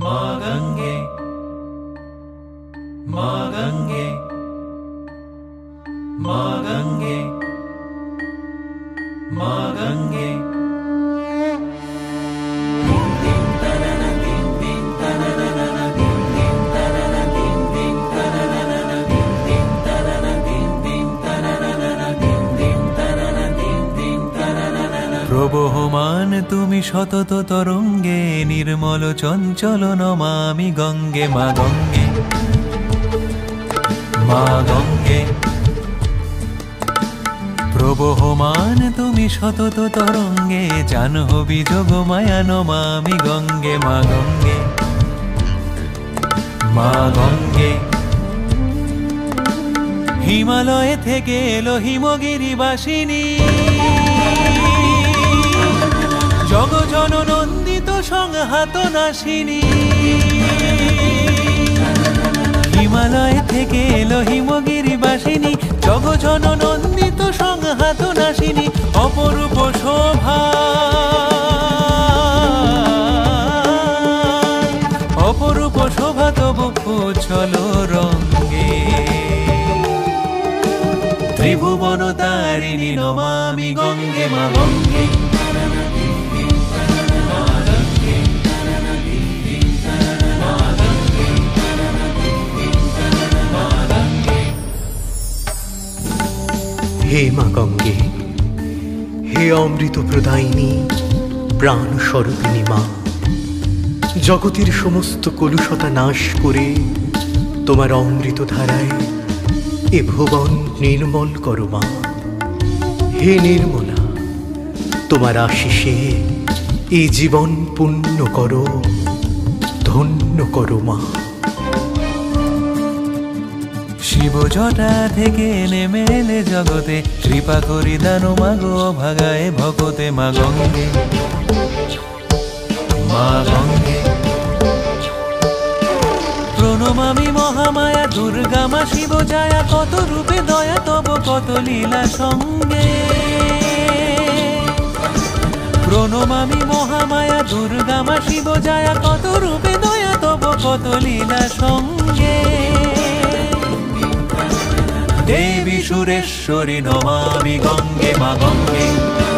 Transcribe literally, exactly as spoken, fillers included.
মা গঙ্গে মা গঙ্গে মা গঙ্গে মা গঙ্গে প্রবহমান তুমি সতত তরঙ্গে নির্মল চঞ্চল নমামি গঙ্গে মা গঙ্গে মা গঙ্গে প্রবহমান তুমি সতত তরঙ্গে জাহ্নবী যোগমায়া নমামি গঙ্গে মা গঙ্গে মা গঙ্গে হিমালয় থেকে এলো হিমগিরিবাসিনী জগজন নন্দিত সংহাত নাশিনী হিমালয় থেকে এলো হিমগিরিবাসিনী জগজন নন্দিত সংহাত নাশিনী অপরূপ শোভা অপরূপ শোভা তবু উজ্জ্বল রঙ্গে ত্রিভুবন তারিণী নমামি গঙ্গে মা গঙ্গে হে মা গঙ্গে, হে অমৃত প্রদায়িনী প্রাণ স্বরূপিণী মা, জগতের সমস্ত কলুষতা নাশ করে তোমার অমৃত ধারায় এ ভুবন নির্মল করো মা। হে নির্মলা, তোমার আশিসে এই জীবন পুণ্য করো, ধন্য করো মা। শিব জটা থেকে নেমে এলে জগতে কৃপা করি দানো মাগো ভাগায় ভগতে মা গঙ্গে মা গঙ্গে প্রণমামি মহামায়া দুর্গা মা শিব জায়া কত রূপে দয়া তব কত লীলা সঙ্গে প্রণমামি মহামায়া দুর্গা মা শিব জায়া কত রূপে দয়া তব কত লীলা সঙ্গে দেবী সুরেশ্বরী নমামি গঙ্গে মা গঙ্গে।